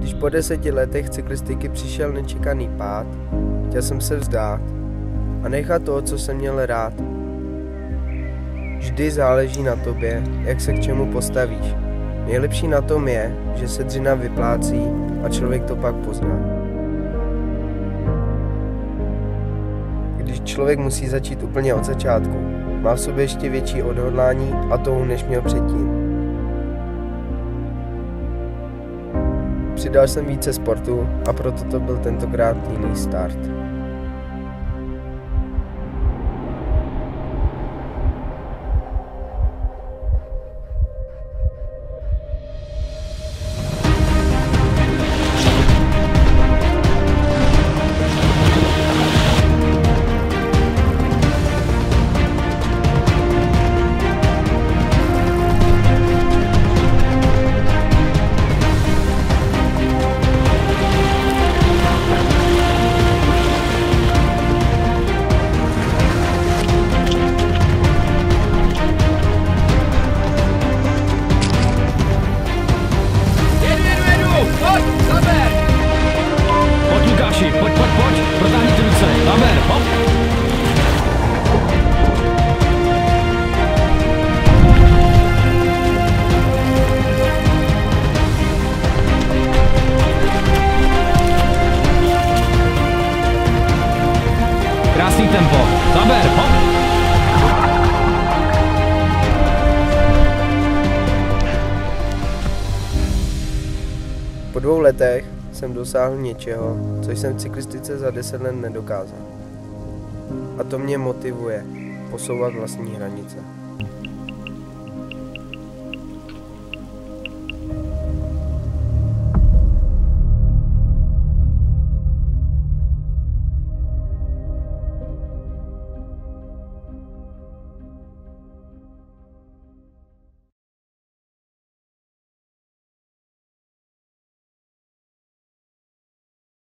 Když po 10 letech cyklistiky přišel nečekaný pád, chtěl jsem se vzdát a nechat to, co jsem měl rád. Vždy záleží na tobě, jak se k čemu postavíš. Nejlepší na tom je, že se dřina vyplácí a člověk to pak pozná. Když člověk musí začít úplně od začátku, má v sobě ještě větší odhodlání a touhu, než měl předtím. Přidal jsem více sportu a proto to byl tentokrát jiný start. Pojď, protáhněte ruce, Laber, hop! Krásný tempo, Laber, hop! Po 2 letech jsem dosáhl něčeho, co jsem v cyklistice za 10 let nedokázal. A to mě motivuje posouvat vlastní hranice.